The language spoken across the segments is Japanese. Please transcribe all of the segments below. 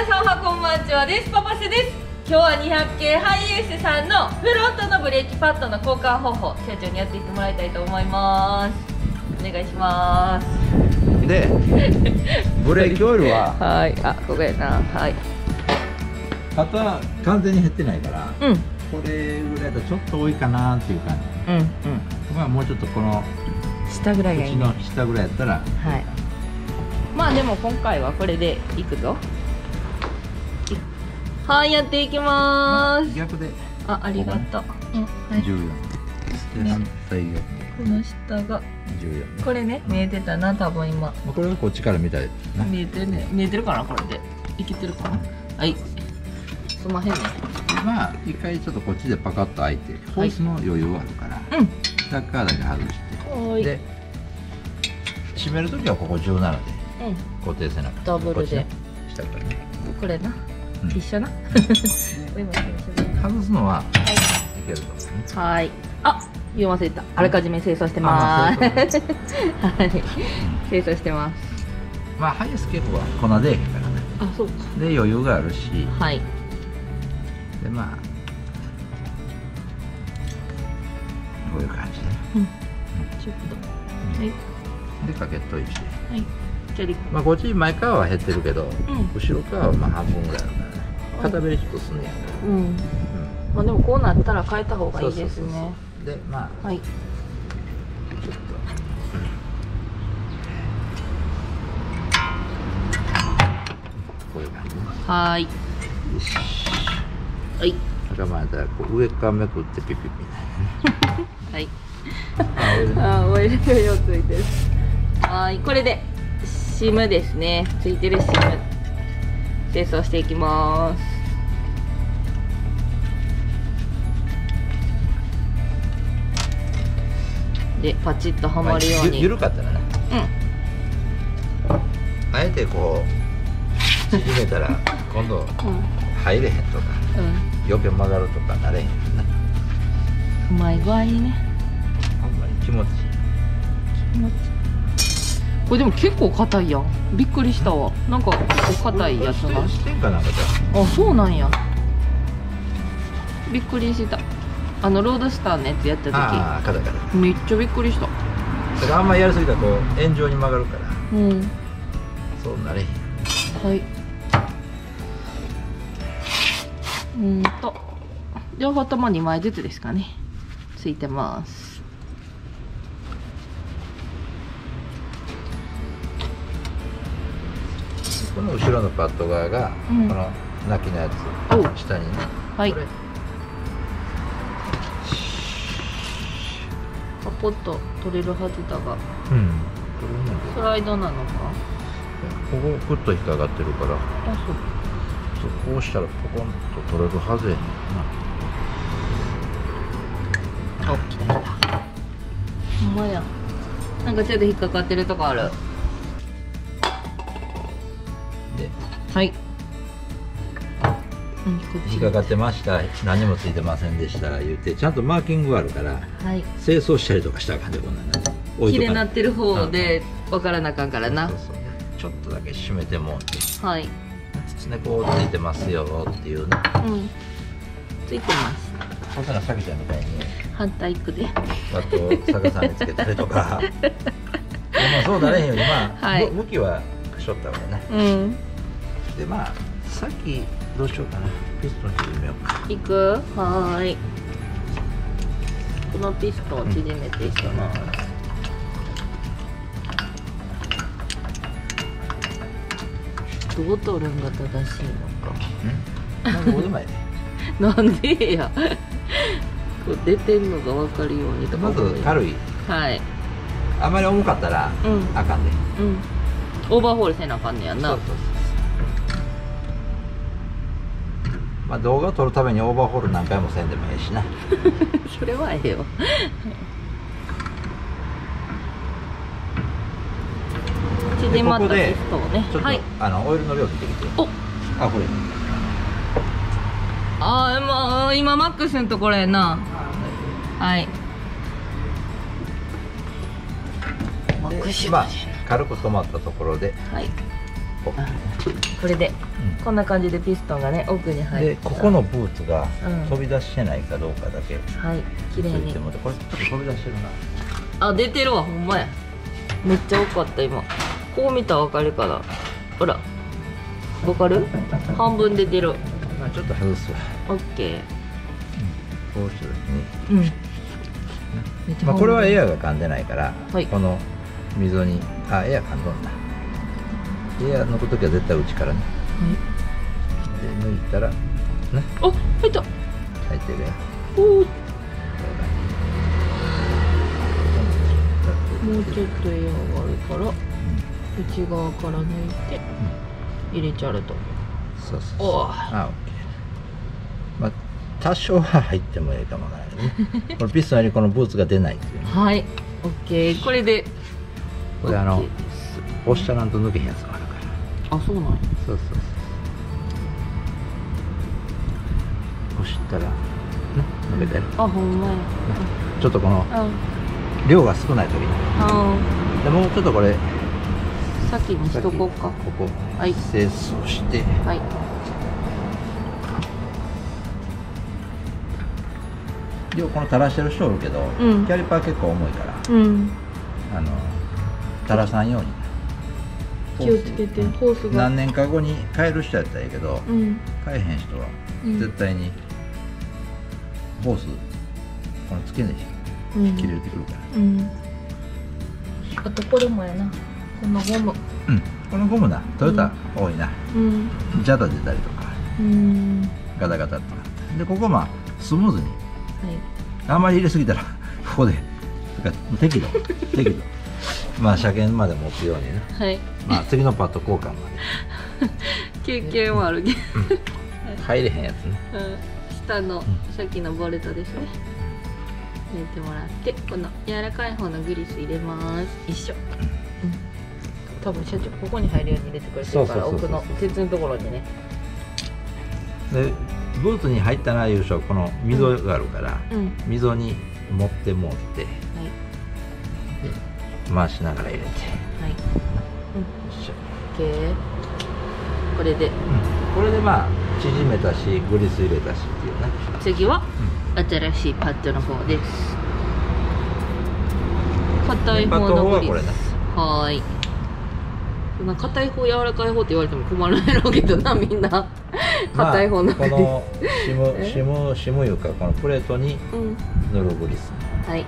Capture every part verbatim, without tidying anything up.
皆さんおはこんばんちはです。パパセです。今日はにひゃく系ハイエースさんのフロントのブレーキパッドの交換方法、社長にやっていってもらいたいと思います。お願いします。 でブレーキオイルははい、あ、ここやな。はい、 型は完全に減ってないから、 うん、 これぐらいだとちょっと多いかなっていう感じ。 うんうん、 まあもうちょっとこの下ぐらいがいい、ね、 口の下ぐらいやったら、はい、 まあでも今回はこれでいくぞ。はい、やっていきまーす。 逆で、 あ、ありがとう。うん、はい、 じゅうよんで、反対側この下がじゅうよん。 これね、見えてたな、多分今。 これはこっちから見たいな。 見えてるね、見えてるかな、これで。いけてるかな。はい。すまへんね。 まあ、一回ちょっとこっちでパカッと開いて、ホースの余裕はあるから。うん。下側だけ外して。はい。で。閉めるときはここじゅうななで。うん。固定せなくて。ダブルで。下からね。これな。一緒な。外すのは。はい。いけると思うね。 はい。あ。言わせた。あらかじめ清掃してます。はい。清掃してます。 まあ、ハイエース結構は粉でへんからね。 あ、そうか。 で、余裕があるし。 はい。 で、まあ。こういう感じで。うん。ちょっと。はい。で、かけといて。はい。まあ、こっち前側は減ってるけど、後ろ側はまあ半分ぐらいあるからね。片べりちょっとすんねやから。うん。まあ、でも、こうなったら変えた方がいいですね。で、まあ、はい。ちょっと。こういう感じ。はい。よし。はい。仲間やったら、こう上からめくって、ピピピ。はい。あ、オイルがよついてる。はい、これで。シムですね。ついてるシム。清掃していきます。でパチッとはまるように、まあ、ゆ緩かったらね、うん、あえてこう縮めたら今度入れへんとか、うん、余計曲がるとかなれへんな。うまい具合にね、ほんまに気持ちいい。気持ちいい。これでも結構硬いやん。びっくりしたわ。なんか硬いやつな。してんかなんかじゃあ。あ、そうなんや。びっくりした。あのロードスターのやつやった時、ああ、硬い硬い。めっちゃびっくりした。だからあんまりやりすぎたらこう円状に曲がるから。うん。そうなれへん。はい。うんと両方ともにまいずつですかね。ついてます。この後ろのパッド側が、うん、この泣きのやつ下にね。はい。パコッと取れるはずだが、うん、スライドなのか。ここグッと引っかかってるから、あ、そうそう、こうしたらポコンと取れるはずやねんな。お、来た来た。ほんまや。なんかちょっと引っかかってるとこある。で、はい。引っかかってました、何もついてませんでした言ってちゃんとマーキングがあるから、はい、清掃したりとかしたらあかんで、こんなんなきれいなってる方で分からなあかんからな。そうそう、ちょっとだけ締めてもはい、ね、こうついてますよっていうね。うん、ついてます。そしたらさきちゃんみたいに反対行くであと逆さにつけたりとかまあそうなれへんように、まあ、はい、向きはしょった方がね。うん、で、まあさっきどうしようかな。ピストン縮めようか。いく？はーい。このピストンを縮めていきます。うん、どう取るんが正しいのか。ん？なんか腕前ね。なんでや。こう出てんのが分かるようにとか。まず軽い。はい。あまり重かったら、うん、あかんで。うん。オーバーホールせなあかんねやな。そうそうそう。まあ動画を撮るためにオーバーホール何回もせんでもええしな。それはええよ。縮まったピストンをね、ちょっと、はい、あのオイルの量見てきて。お、あ、これ。ああ、まあ今マックスのところやな。はい。マックス。まあ軽く止まったところで。はい。 これで、うん、こんな感じでピストンがね奥に入って、 でここのブーツが飛び出してないかどうかだけ、うん、 はい綺麗に。 これちょっと飛び出してるな。 あ出てるわ、ほんまや。めっちゃ多かった今。こう見たらわかるかな。ほらわかる？半分出てる。 まあちょっと外すわ。 オッケー。 こうした時に、うん、まあこれはエアが噛んでないから、はい、この溝にあエア噛んどんだ。エアの時は絶対内からね、はい、で抜いたらね、 あ入った、 入ってるやん。 おおもうちょっとエアがあるから、うん、内側から抜いて、うん、入れちゃうと。 そうそうそう。あ、オッケー。まあ多少は入ってもいいかもわからないね。このピストンよりこのブーツが出ないっていう、ね。 はい、オッケー。これでこれあの押したらんと抜けへんやつがあるから。 あ、そうなんや。 そうそうそう。押したらね抜けてる。 あ、ほんまや。 ちょっとこの量が少ない時に。でもうちょっとこれ先にしとこうか。 ここはい清掃して。 はい。 量この垂らしてる人おるけど、うん、キャリパー結構重いから、うん、あの垂らさんように気をつけて。ホースが何年か後に変える人やったらいいけど、うん、変えへん人は絶対にホースこの付け根切れてくるから、うん、 あとこれもやな、このゴム、 うん、このゴムなトヨタ多いな、うん、ジャダ出たりとか、うん、ガタガタとかで、ここまあスムーズに、はい、あんまり入れすぎたらここで適度適度まあ車検まで持つようにね、はい、まあ次のパッド交換まで経験もあるけど入れへんやつね、 うん、下のさっきのボルトですね、入れてもらって、この柔らかい方のグリス入れます。一緒、うん、多分社長ここに入るように入れてくれてるから、奥の鉄のところにね。 でブーツに入ったないう人はこの溝があるから、うん、溝に持ってもって、はい、回しながら入れて、はい、 うん、よいしょ、OK。これで、うん、 これでまあ縮めたしグリス入れたしっていうね。 次は、うん、新しいパッドの方です。硬い方のグリス、はい。硬い方柔らかい方って言われても困るんやろうけどな、みんな硬い方のグリス、まあ、このシムシムシムいうかこのプレートに塗るグリス、 うん、はい。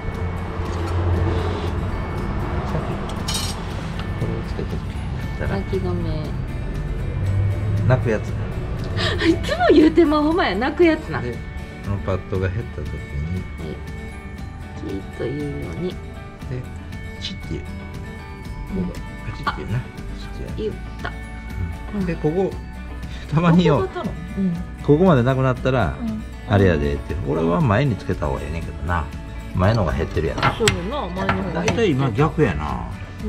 これをつけておけたら泣き止め泣くやついつも言うてまうほんまや、泣くやつな。 でこのパッドが減った時に、 はい、キーッというようにでチッっていう、うん、パチッっていうな、 言った、 うん、でここたまによ、うん、ここまでなくなったら、うん、あれやでって、俺は前につけた方がええねんけどな、前のが減ってるやつ。 そうな、前の方が大体今逆やな。 うん、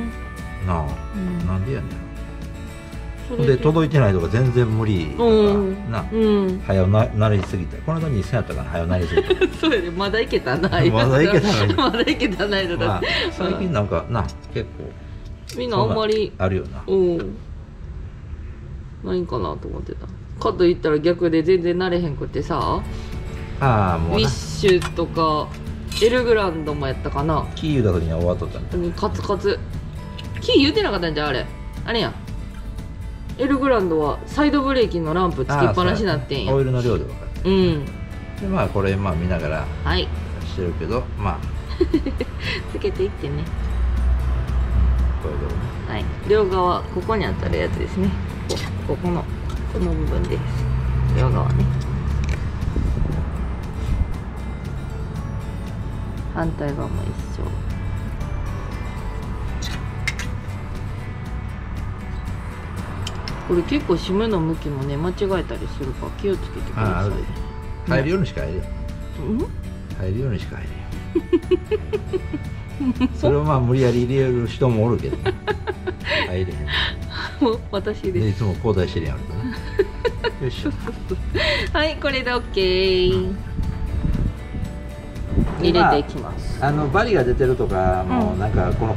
なあ、うん、なんでやねん。で届いてないとか全然無理とか、うん、な、うん、早ななりすぎた。この間にせんやったかな、早なりすぎたそうやね、まだいけたなまだいけたないまだいけたないのだって、 まあ、最近なんかな、結構みんなあんまりあるよな、 うんないんかなと思ってた。かといったら逆で全然慣れへんくってさ、 ああもうウィッシュとかエルグランドもやったかな、 キー言うた時には終わっとったんだ、 うん、カツカツキー言うてなかったんじゃん、あれあれやん、エルグランドはサイドブレーキのランプつきっぱなしになってんや。 オイルの量で分かる。うん。でまあこれまあ見ながらしてるけど、はい、まあつけていってね。 これでもね。 はい。両側ここに当たるやつですね。こここのこの部分です。両側ね。反対側も一緒。これ結構締めの向きもね間違えたりするから気をつけてください。 入るようにしか入れん、うん、入るようにしか入れんそれをまあ無理やり入れる人もおるけど、ね、入れへんもう私です。 でいつも交代してるやんとねよいしょはい、これで OK、うん、入れていきます。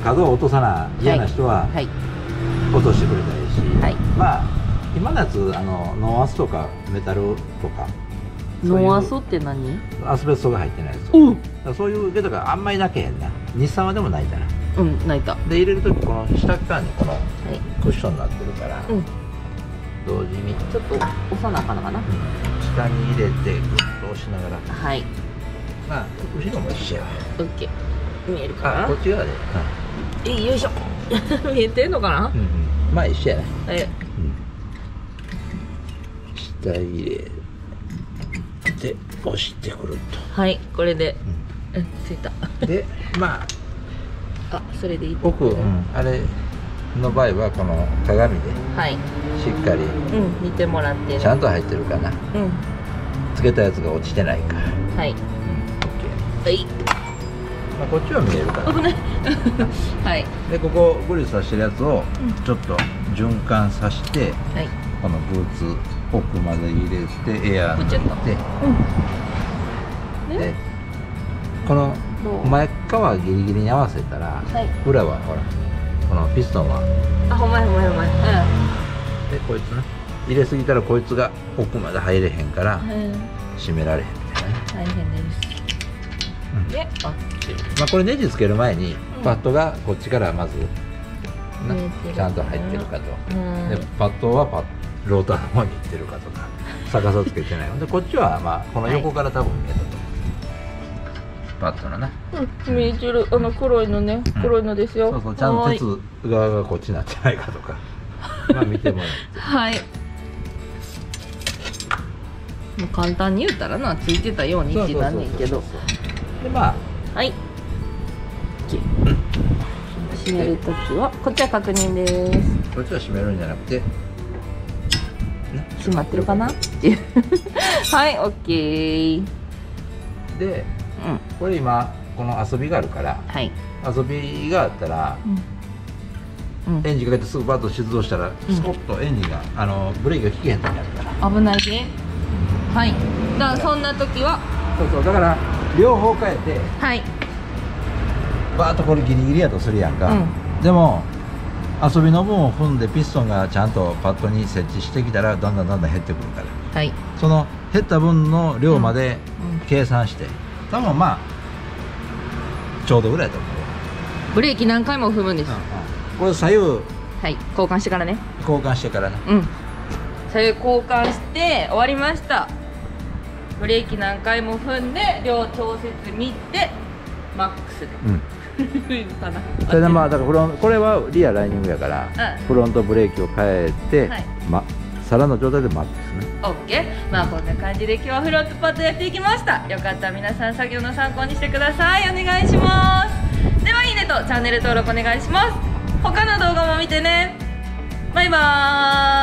あのバリが出てるとか、もうなんかこの角を落とさな嫌な人は、はい、 落としてくれたらいいし、 はい、 まあ今のやつあのノンアスとかメタルとか。 ノンアスって何？ アスベストが入ってないやつ。 うん。 そういうけどがあんまりなけへんな。日産はでもないから。 うん、泣いた。 で入れる時この下側にこのクッションになってるから、 うん、 同時にちょっと押さなあかんのかな、うん、 下に入れてグッと押しながら、 はい、 まあ後ろも一緒や。 オッケー、見えるかな。 あ、こっち側で、 うん、え、よいしょ見えてんのかな、 うん、うん、まあ一緒やね。 え、 うん、下入れて押してくると。 はい、これで、うん、うん、ついた。 で、まああ、それでいい。 奥、うん、あれの場合はこの鏡でしっかり、 うん、見てもらってちゃんと入ってるかな、うん、つけたやつが落ちてないか。 はい、うん、オッケー。はい、 まあこっちは見えるから危ないはい。でここグリスさしてるやつをちょっと循環させて、うん、はい、このブーツ奥まで入れてエアー抜いて、うん、でこの前側ギリギリに合わせたら、はい、裏はほらこのピストンはあ、ほんまやほんまやほんまや、 うん、でこいつね入れすぎたらこいつが奥まで入れへんから、うん、閉められへんみたいなね。 大変です、うん、で、あ、 まあこれネジつける前にパッドがこっちからまず、うん、ちゃんと入ってるかと、うん、でパッドはパッローターの方に行ってるかとか逆さつけてないのでこっちはまあこの横から多分見えたと思う、はい、パッドのな、 うん、見えてる、あの黒いのね、黒いのですよ、 うん、そうそう、ちゃんと鉄側がこっちになってないかとかまあ見てもらってはい、もう簡単に言ったらな、ついてたようにってなんねんけど、 でまあはい、うん、閉めるときはこっちは確認です。 こっちは閉めるんじゃなくて閉まってるかなっていうはい、オッケーで、うん、これ今この遊びがあるから、はい、遊びがあったら、うんうん、エンジンかけてすぐバッと出動したら、うん、スコッとエンジンがあのブレーキが効けへん時あるから危ないで、はい、だからそんな時はそうそう、だから両方変えて、はい、バーッとこれギリギリやとするやんか、うん、でも遊びの分を踏んでピストンがちゃんとパッドに設置してきたらだんだんだんだん減ってくるから、はい、その減った分の量まで計算して、うんうん、多分まあちょうどぐらいだと思う。 ブレーキ何回も踏むんです、うんうん、 これ左右、はい 、交換してからね、 交換してからね、 うん、左右交換して終わりました。ブレーキ何回も踏んで両調節見てマックスで、うんかな。 それでまあだからフロンこれはリアライニングやから、うん、フロントブレーキを変えて、はい、ま皿の状態でマックスね。 オッケー。まあこんな感じで今日はフロントパッドやっていきました。よかったら皆さん作業の参考にしてください。お願いします。ではいいねとチャンネル登録お願いします。他の動画も見てね。バイバーイ。